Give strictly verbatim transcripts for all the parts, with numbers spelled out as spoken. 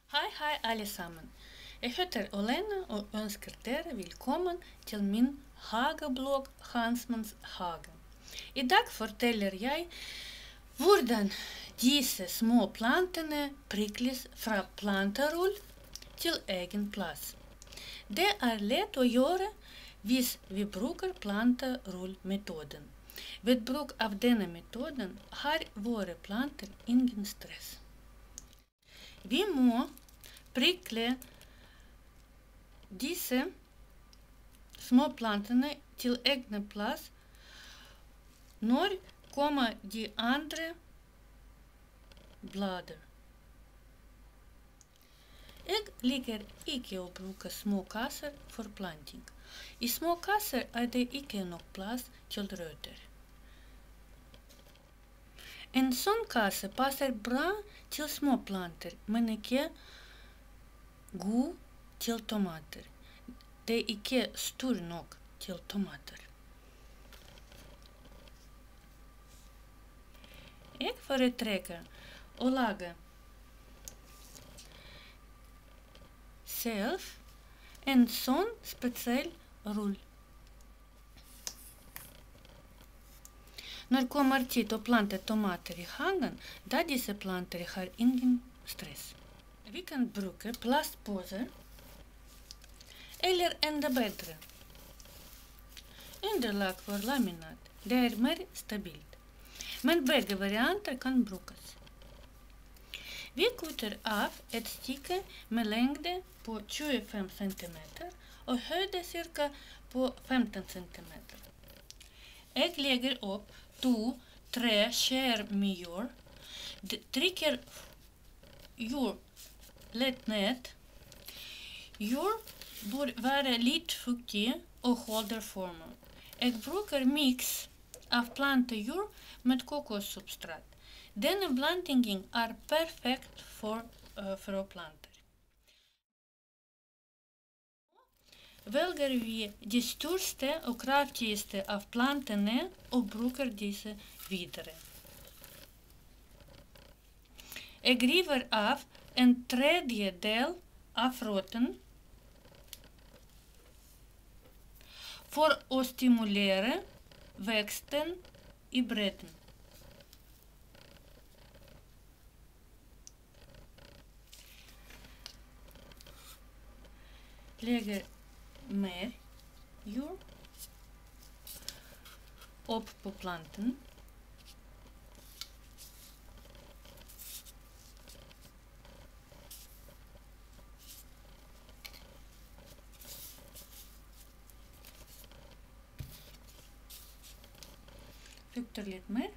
Hej hej allesammen. Jag heter Olena och önskar er välkommen till min hageblogg Hansmans hage. Idag förtäller jag hvordan dessa små plantene prikles från planterull till egen plats. Det är lätt att göra hvis vi brukar planterullmetoden. Vid bruk av denna metoden har våra plantor ingen stress. Vi må prikle dessa små plantorna till egna plats när kommer de andra bladen. Jag liker icke att bruka små kassar för plantning. I små kassar är det icke nog plats till rötter. En sån kasse passar bra till små plantor, men icke god till tomater. Det är icke stor nog till tomater. Jag företräcker att laga själv en sån speciell rull. När kommer tid att planta tomater i hagen, då dessa plantor har ingen stress. Vi kan bruka plastpåsar eller ända bättre underlag för laminat. Det är mer stabilt. Men bägge varianter kan brukas. Vi kutar av ett stycke med längd på tjugofem centimeter och höjd cirka på femton centimeter. Jag lägger upp två, tre skär med jord. Trycker jord lätt ned. Jord bör vara lite fuktig och håller formen. Jag brukar mix av plantejord med kokossubstrat. Denna blandning är perfekt för uh, fröplanter. Väljer vi de största och kraftigaste av plantorna och brukar dessa vidare. Jag river av en tredjedel av roten för att stimulera växten i bredden. Lägger mer jord upp på plantan. Fuktar lite mer.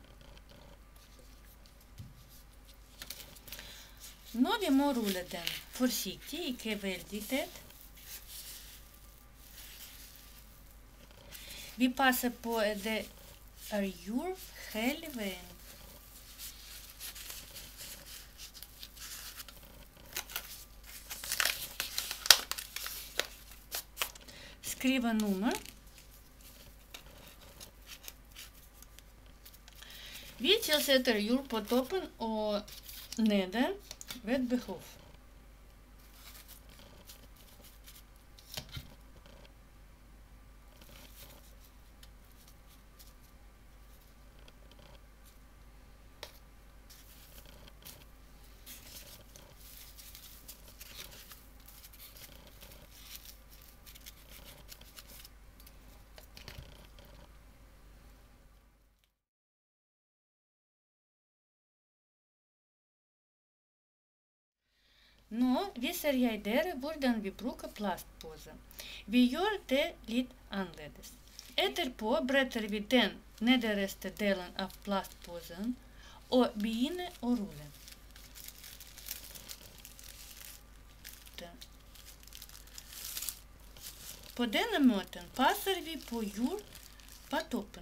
Nu vi må rulla den försiktigt, icke väldigt tätt. Vi passar på att det är jord hela vägen. Skriva nummer. Vi tillsätter jord på toppen och neder vid behov. Nu visar jag er hvordan vi brukar plastpåse. Vi gör det lite annorlunda. Efterpå brätter vi den nedersta delen av plastpåsen och begynner att rulla. På denna måten passar vi på jord på toppen.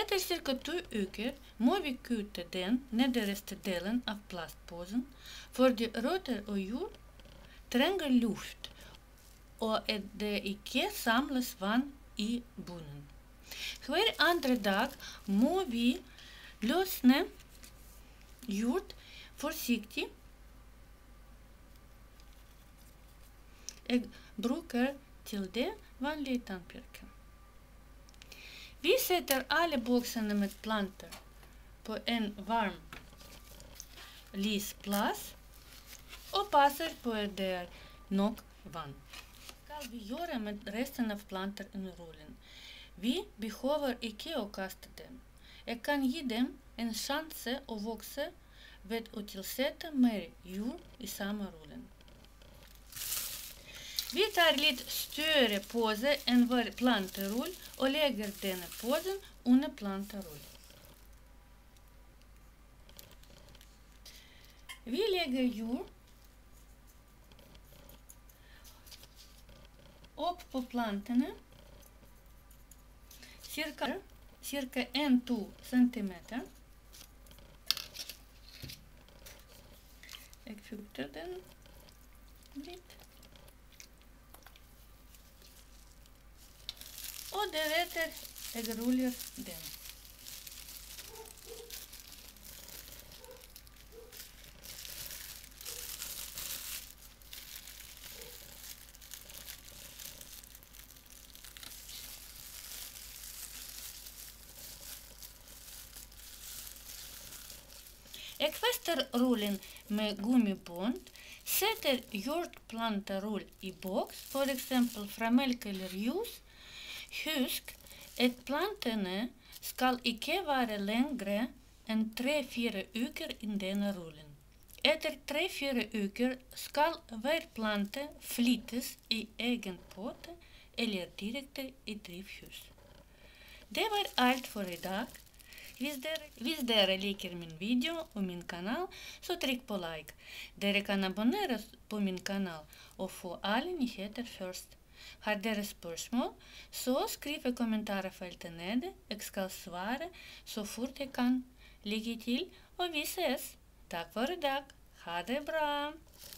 Etter cirka to uker må vi kutte den nederste delen av plastposen, fordi røtter og jord trenger luft, og at det ikke samles vann i bunnen. Hver andre dag må vi løsne jord forsiktig. Jeg bruker til det vanlige tannpirker. Vi setter alle boksene med planter på en varm, lys plass og passer på at det er nok vann. Hva skal vi gjøre med resten av planter i rullen? Vi behøver ikke å kaste dem. Jeg kan gi dem en sjanse å vokse ved å tilsette mer jord i samme rullen. Vi tar litt større pose enn vår planterull og legger denne posen under planterull. Vi legger jord opp på plantene, cirka, cirka en til to centimeter. Jeg fukter den litt. Og deretter jeg ruller den. Jeg fester rullen med gummibånd, setter jordplanterull i boks, for eksempel fra melk eller jus. Husk at plantene skal ikke være lengre enn tre-fire uker i denne rullen. Etter tre-fire uker skal hver plante flyttes i egen potte eller direkte i drivhus. Det var alt for i dag. Hvis dere, hvis dere liker min video og min kanal, så trykk på like. Dere kan abonnere på min kanal og få alle nyheter først. Har dere spørsmål, så skriv i kommentarfeltet nede. Jeg skal svare så fort jeg kan. Lykke til, og vi ses. Takk for i dag. Ha det bra!